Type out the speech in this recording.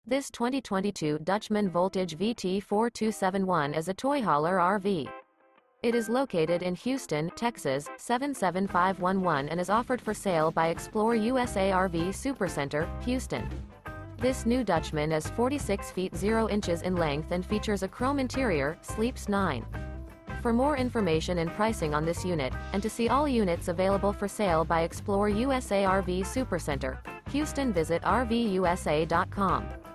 This 2022 Dutchmen Voltage VT4271 is a toy hauler RV. It is located in Houston, Texas, 77511 and is offered for sale by ExploreUSA RV Supercenter, Houston. This new Dutchmen is 46 feet 0 inches in length and features a chrome interior, sleeps 9. For more information and pricing on this unit, and to see all units available for sale by ExploreUSA RV Supercenter, Houston, visit RVUSA.com.